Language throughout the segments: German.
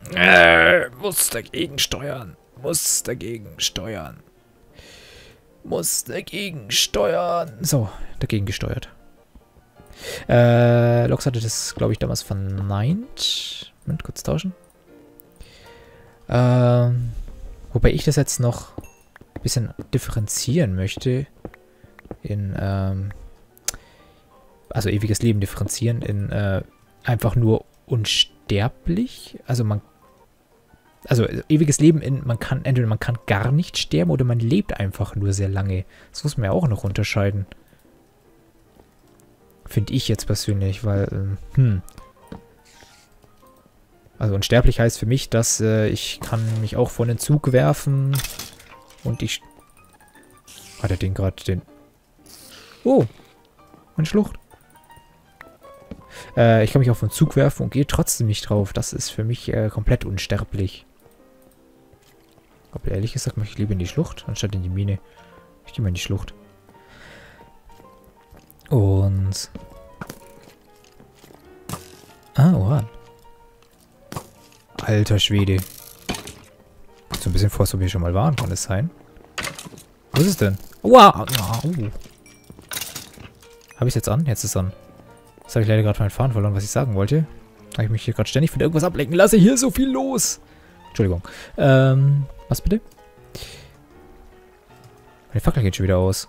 Muss dagegen steuern. Muss dagegen steuern. Muss dagegen steuern. So, dagegen gesteuert. Lox hatte das, glaube ich, damals verneint. Moment, kurz tauschen. Wobei ich das jetzt noch ein bisschen differenzieren möchte. In, also ewiges Leben differenzieren in, einfach nur unsterblich. Also ewiges Leben in, entweder man kann gar nicht sterben oder man lebt einfach nur sehr lange. Das muss man ja auch noch unterscheiden. Finde ich jetzt persönlich, weil, Also unsterblich heißt für mich, dass ich kann mich auch vor einen Zug werfen und ich... Hat er den gerade den... Oh! Eine Schlucht. Ich kann mich auf einen Zug werfen und gehe trotzdem nicht drauf. Das ist für mich komplett unsterblich. Aber ehrlich gesagt möchte ich lieber in die Schlucht, anstatt in die Mine. Ich gehe mal in die Schlucht. Und... Uran. Alter Schwede. Kommt so ein bisschen vor, als ob wir schon mal waren, kann es sein? Was ist es denn? Wow! Habe ich es jetzt an? Jetzt ist es an. Jetzt habe ich leider gerade meinen Faden verloren, was ich sagen wollte. Habe ich mich hier gerade ständig von irgendwas ablenken lasse. Hier ist so viel los! Entschuldigung. Was bitte? Meine Fackel geht schon wieder aus.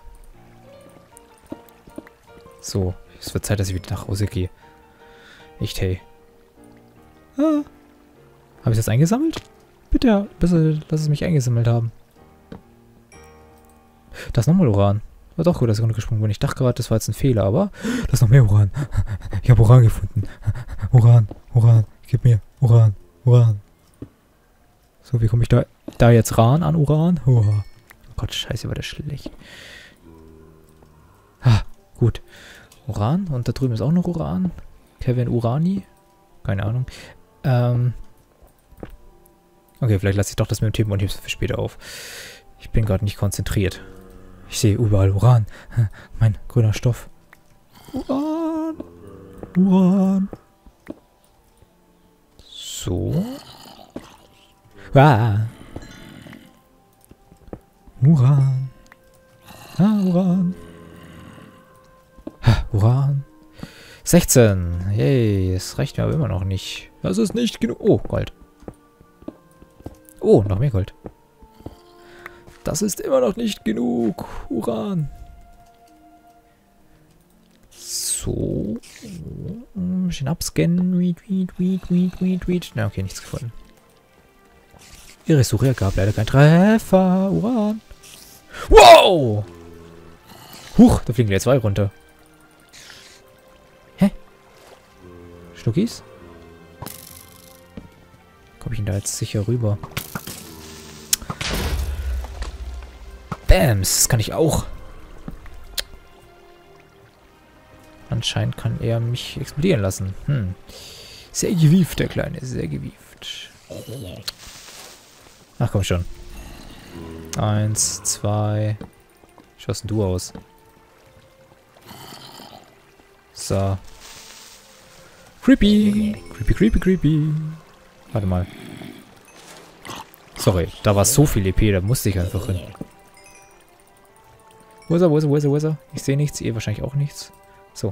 So. Es wird Zeit, dass ich wieder nach Hause gehe. Echt, hey. Habe ich es jetzt eingesammelt? Bitte, ja, bitte lass es mich eingesammelt haben. Da ist nochmal Uran. War doch gut, dass ich runtergesprungen bin. Ich dachte gerade, das war jetzt ein Fehler, aber da ist noch mehr Uran. Ich habe Uran gefunden. Uran, Uran, gib mir Uran, Uran. So, wie komme ich da jetzt ran an Uran? Oh Gott, scheiße, war das schlecht. Gut. Uran. Und da drüben ist auch noch Uran. Kevin Urani. Keine Ahnung. Okay, vielleicht lasse ich doch das mit dem Typen und heb's für später auf. Ich bin gerade nicht konzentriert. Ich sehe überall Uran. Mein grüner Stoff. Uran. Uran. So. Uran. Uran. Uran. 16. Yay, es reicht mir aber immer noch nicht. Das ist nicht genug. Oh, Gold. Oh, noch mehr Gold. Das ist immer noch nicht genug. Uran. So. Ein bisschen abscannen. Read. Na, okay, nichts gefunden. Ihre Suche gab leider keinen Treffer. Uran. Wow! Huch, da fliegen wir 2 runter. Hä? Schnuckis? Komme ich denn da jetzt sicher rüber? Bams, das kann ich auch. Anscheinend kann er mich explodieren lassen. Sehr gewieft, der Kleine. Sehr gewieft. Ach, komm schon. 1, 2. Wie schaust denn du aus? So. Creepy. Creepy. Warte mal. Sorry, da war so viel EP, da musste ich einfach hin. Wo ist er? Ich sehe nichts, ihr wahrscheinlich auch nichts. So.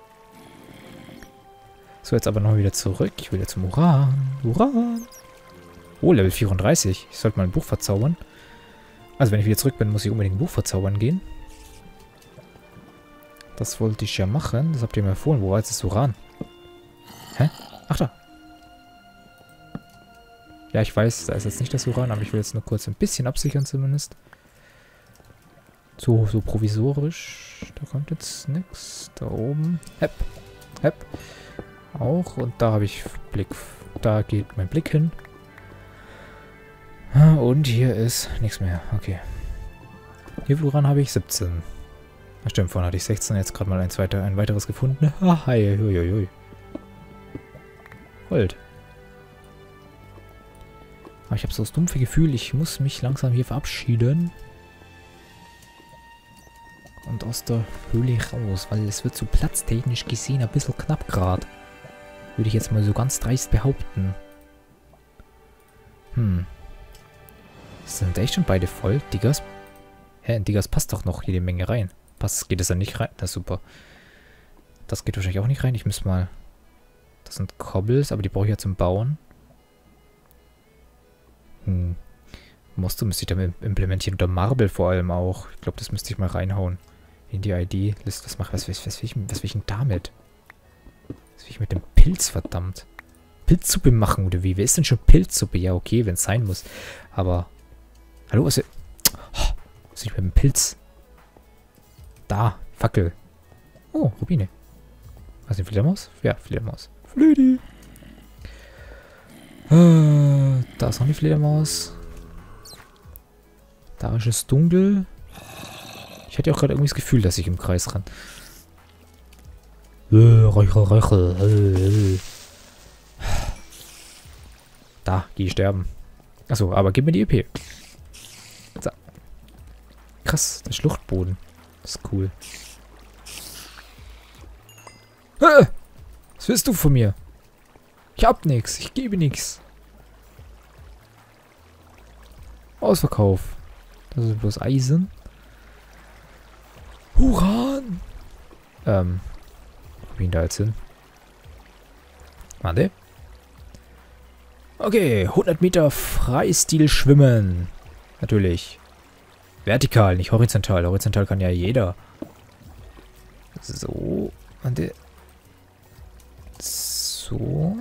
So, jetzt aber noch wieder zurück. Ich will jetzt zum Uran. Uran. Oh, Level 34. Ich sollte mal ein Buch verzaubern. Also, wenn ich wieder zurück bin, muss ich unbedingt ein Buch verzaubern gehen. Das wollte ich ja machen. Das habt ihr mir empfohlen. Wo war jetzt das Uran? Hä? Ach, da. Ja, ich weiß, da ist jetzt nicht das Uran, aber ich will jetzt nur kurz ein bisschen absichern zumindest. So provisorisch. Da kommt jetzt nichts. Da oben. Hep. Auch. Und da habe ich Blick. Da geht mein Blick hin. Und hier ist nichts mehr. Okay. Wie viel Uran habe ich? 17. Ach stimmt, vorhin hatte ich 16. Jetzt gerade mal ein weiteres gefunden. Hi. Gold. Aber ich habe so das dumpfe Gefühl, ich muss mich langsam hier verabschieden. Und aus der Höhle raus, weil es wird so platztechnisch gesehen ein bisschen knapp gerade. Würde ich jetzt mal so ganz dreist behaupten. Sind echt schon beide voll? Diggers? Hä, in Diggers passt doch noch jede Menge rein. Geht es dann nicht rein? Das ist super. Das geht wahrscheinlich auch nicht rein. Ich muss mal... Das sind Cobbles, aber die brauche ich ja zum Bauen. Müsste ich damit implementieren. Oder Marble vor allem auch. Ich glaube, das müsste ich mal reinhauen. In die ID-Liste. Was will ich denn damit? Was will ich mit dem Pilz, verdammt? Pilzsuppe machen, oder wie? Wer ist denn schon Pilzsuppe? Ja, okay, wenn es sein muss. Aber... Hallo, was will ich mit dem Pilz? Da, Fackel. Oh, Rubine. Was ist die Fledermaus? Ja, Fledermaus. Flödi. Da ist noch die Fledermaus. Da ist es dunkel. Ich hatte auch gerade irgendwie das Gefühl, dass ich im Kreis ran. Da, geh sterben. Achso, aber gib mir die EP. So. Krass, der Schluchtboden. Das ist cool. Was willst du von mir? Ich hab nix, ich gebe nix. Ausverkauf. Das ist bloß Eisen. Uran! Wo bin ich da jetzt hin? Warte. Okay, 100 Meter Freistil schwimmen. Natürlich. Vertikal, nicht horizontal. Horizontal kann ja jeder. So. Warte. So.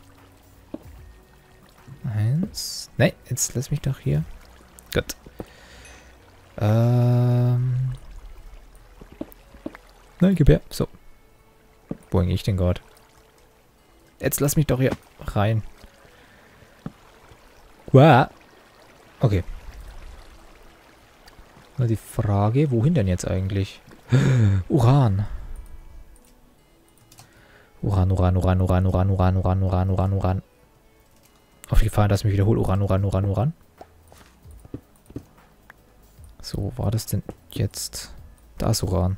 1. Nein, jetzt lass mich doch hier. Gut. Nein, gib her. So. Wo hänge ich denn gerade? Jetzt lass mich doch hier rein. Wow. Okay. Nur die Frage, wohin denn jetzt eigentlich? Uran. Uran. Auf die Gefahr, dass ich mich wiederhole. Uran. So, wo war das denn jetzt? Da ist Uran.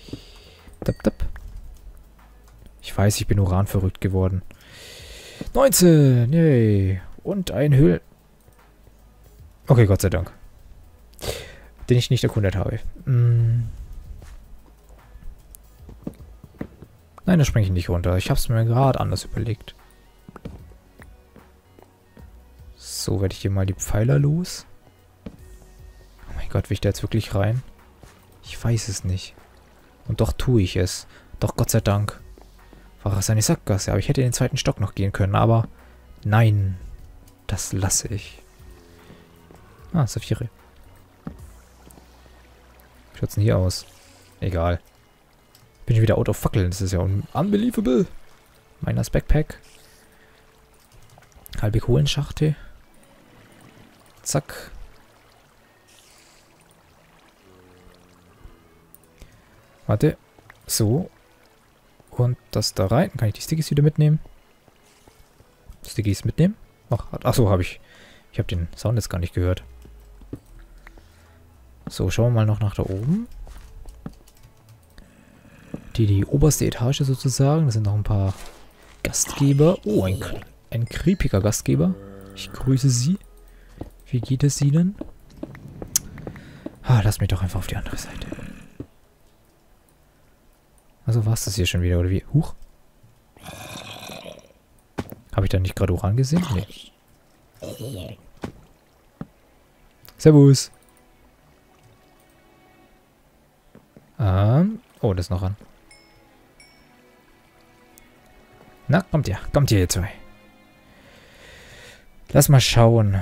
Ich weiß, ich bin Uran verrückt geworden. 19! Yay! Und ein Höhl... Okay, Gott sei Dank. Den ich nicht erkundet habe. Nein, da springe ich nicht runter. Ich habe es mir gerade anders überlegt. So, werde ich hier mal die Pfeiler los. Oh mein Gott, will ich da jetzt wirklich rein? Ich weiß es nicht. Und doch tue ich es. Doch Gott sei Dank. War es eine Sackgasse. Aber ich hätte in den zweiten Stock noch gehen können. Aber nein. Das lasse ich. Ah, Saphire. Wie schaut's denn hier aus? Egal. Bin ich wieder out of Fackeln. Das ist ja unbelievable. Miners Backpack. Halbe Kohlenschachte. Zack. Warte. So. Und das da rein. Kann ich die Stickies wieder mitnehmen? Stickies mitnehmen? Achso, habe ich. Ich habe den Sound jetzt gar nicht gehört. So, schauen wir mal noch nach da oben. Die oberste Etage sozusagen. Da sind noch ein paar Gastgeber. Oh, ein creepiger Gastgeber. Ich grüße Sie. Wie geht es Ihnen? Ah, lass mich doch einfach auf die andere Seite. Also war es das hier schon wieder, oder wie? Huch. Habe ich da nicht gerade Uran gesehen? Nee. Servus. Oh, das ist noch an. Na, kommt ihr zwei. Lass mal schauen.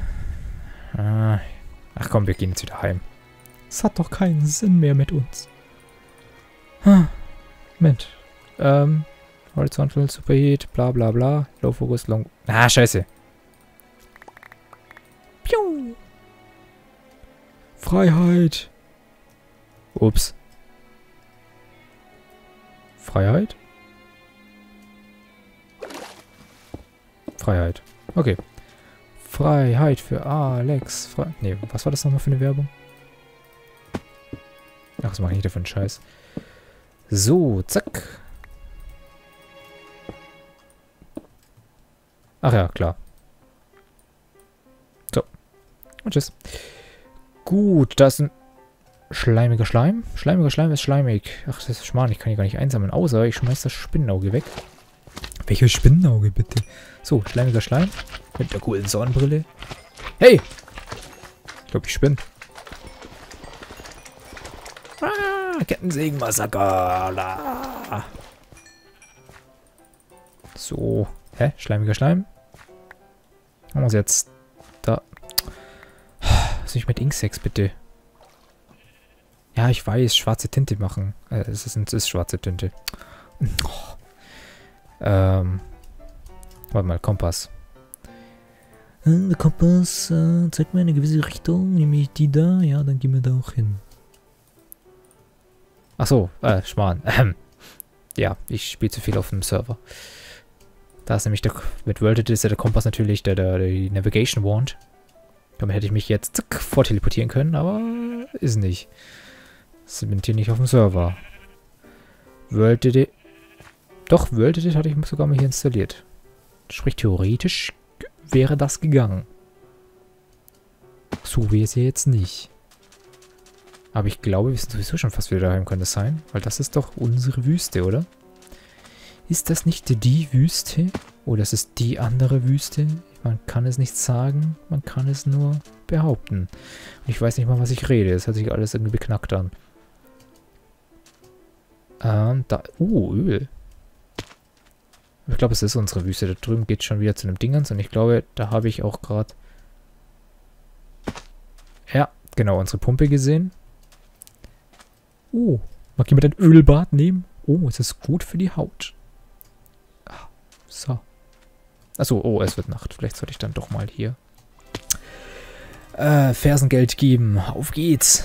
Ach komm, wir gehen jetzt wieder heim. Es hat doch keinen Sinn mehr mit uns. Moment. Horizontal Superheat, bla bla bla. Low Focus, Long... Ah, scheiße. Piu. Freiheit. Ups. Freiheit? Freiheit. Okay. Freiheit für Alex. Nee, was war das nochmal für eine Werbung? Ach, was mache ich da für einen Scheiß? So, zack. Ach ja, klar. Und tschüss. Gut, da ist ein schleimiger Schleim. Schleimiger Schleim ist schleimig. Ach, das ist Schmarrn, ich kann hier gar nicht einsammeln. Außer ich schmeiß das Spinnenauge weg. Welches Spinnenauge, bitte? So, schleimiger Schleim. Mit der coolen Sonnenbrille. Hey! Ich glaube, ich spinne. Ah, Kettensägen-Massaker. So. Hä? Schleimiger Schleim? Machen wir es jetzt da. Was nicht mit Inksex, bitte? Ja, ich weiß. Schwarze Tinte machen. Es ist schwarze Tinte. Oh. Warte mal, Kompass. Der Kompass zeigt mir eine gewisse Richtung, nämlich die da. Ja, dann gehen wir da auch hin. Achso, Schmarrn. Ja, ich spiele zu viel auf dem Server. Da ist nämlich mit Worlded ist ja der Kompass natürlich die Navigation Wand. Damit hätte ich mich jetzt zack, vorteleportieren können, aber ist nicht. Sind hier nicht auf dem Server. Worlded. Doch, Worlded hatte ich sogar mal hier installiert. Sprich, theoretisch wäre das gegangen. So wäre es ja jetzt nicht. Aber ich glaube, wir sind sowieso schon fast wieder daheim, kann das sein? Weil das ist doch unsere Wüste, oder? Ist das nicht die Wüste? Oder ist es die andere Wüste? Man kann es nicht sagen, man kann es nur behaupten. Und ich weiß nicht mal, was ich rede. Es hört sich alles irgendwie beknackt an. Da... Öl. Ich glaube, es ist unsere Wüste. Da drüben geht es schon wieder zu einem Dingens. Und ich glaube, da habe ich auch gerade... Ja, genau, unsere Pumpe gesehen. Oh, mag jemand ein Ölbad nehmen? Oh, es ist gut für die Haut. So. Achso, oh, es wird Nacht. Vielleicht sollte ich dann doch mal hier Fersengeld geben. Auf geht's.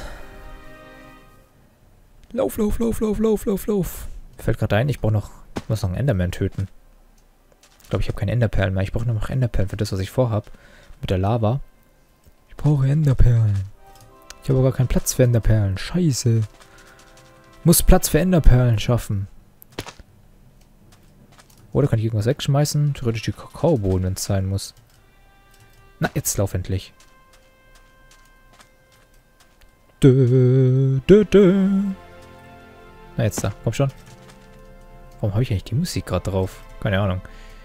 Lauf, lauf, lauf, lauf, lauf, lauf, lauf. Fällt gerade ein, ich muss noch einen Enderman töten. Ich glaube, ich habe keine Enderperlen mehr. Ich brauche nur noch Enderperlen für das, was ich vorhabe. Mit der Lava. Ich brauche Enderperlen. Ich habe aber gar keinen Platz für Enderperlen. Scheiße. Muss Platz für Enderperlen schaffen. Oder kann ich irgendwas wegschmeißen? Theoretisch die Kakaobohnen, wenn es sein muss. Na, jetzt lauf endlich. Dö, dö, dö. Na, jetzt da. Komm schon. Warum habe ich eigentlich die Musik gerade drauf? Keine Ahnung.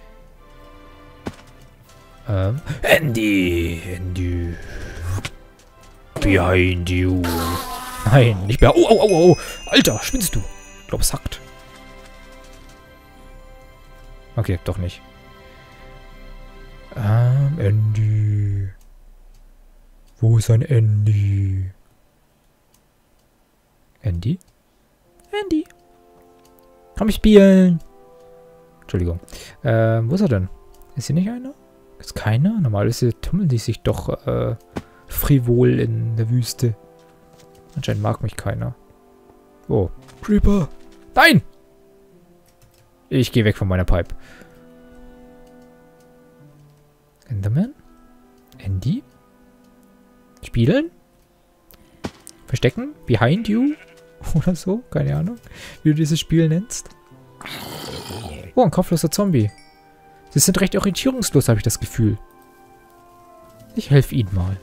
Andy. Behind you. Nein, nicht mehr. Oh. Alter, spinnst du? Ich glaube, es hackt. Okay, doch nicht. Andy. Wo ist ein Andy? Andy? Andy. Komm spielen. Entschuldigung. Wo ist er denn? Ist hier nicht einer? Ist keiner? Normalerweise tummeln die sich doch frivol in der Wüste. Anscheinend mag mich keiner. Oh. Creeper. Nein! Ich gehe weg von meiner Pipe. Enderman? Andy? Spielen? Verstecken? Behind you? Oder so? Keine Ahnung. Wie du dieses Spiel nennst. Oh, ein kopfloser Zombie. Sie sind recht orientierungslos, habe ich das Gefühl. Ich helfe ihnen mal.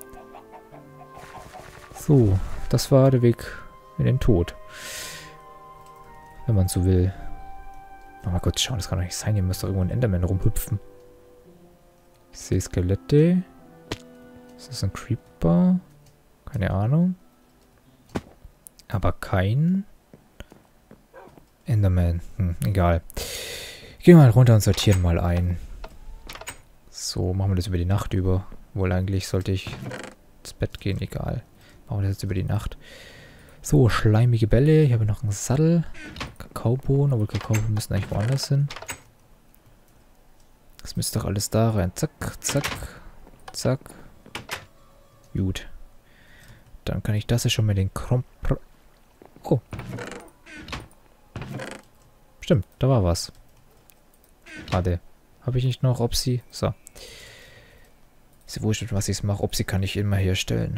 So, das war der Weg in den Tod. Wenn man so will. Oh mal kurz schauen, das kann doch nicht sein. Hier müsste irgendwo ein Enderman rumhüpfen. Ich sehe Skelette. Ist das ein Creeper? Keine Ahnung. Aber kein Enderman. Egal. Gehen wir mal runter und sortieren mal ein. So, machen wir das über die Nacht über. Wohl eigentlich sollte ich ins Bett gehen, egal. Machen wir das jetzt über die Nacht. So, schleimige Bälle. Ich habe noch einen Sattel. Kakaobohnen, obwohl Kakaobohnen müssen eigentlich woanders hin. Das müsste doch alles da rein. Zack, zack, zack. Gut. Dann kann ich das ja schon mal den Oh. Stimmt, da war was. Warte. Habe ich nicht noch Opsi? So. Ist ja wurscht, was ich mache. Opsi kann ich immer herstellen.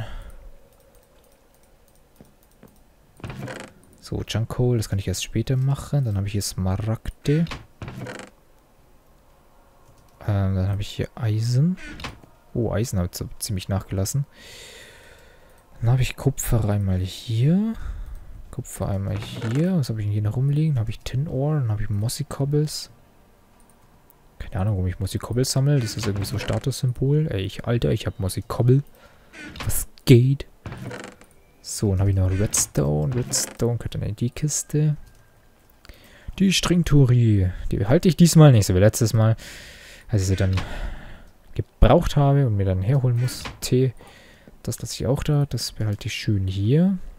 So, Junkcoal, das kann ich erst später machen. Dann habe ich hier Smaragde. Dann habe ich hier Eisen. Oh, Eisen hat so ziemlich nachgelassen. Dann habe ich Kupfer einmal hier. Kupfer einmal hier. Was habe ich denn hier noch rumliegen? Dann habe ich Tin Ore. Dann habe ich Mossy Cobbles. Keine Ahnung, warum ich Mossy Cobbles sammle. Das ist irgendwie so Statussymbol. Ey, Alter, ich habe Mossy Cobble. Was geht? So, dann habe ich noch Redstone. Redstone gehört dann in die Kiste. Die Stringturi. Die behalte ich diesmal nicht, so wie letztes Mal. Als ich sie dann gebraucht habe und mir dann herholen musste. Das lasse ich auch da. Das behalte ich schön hier.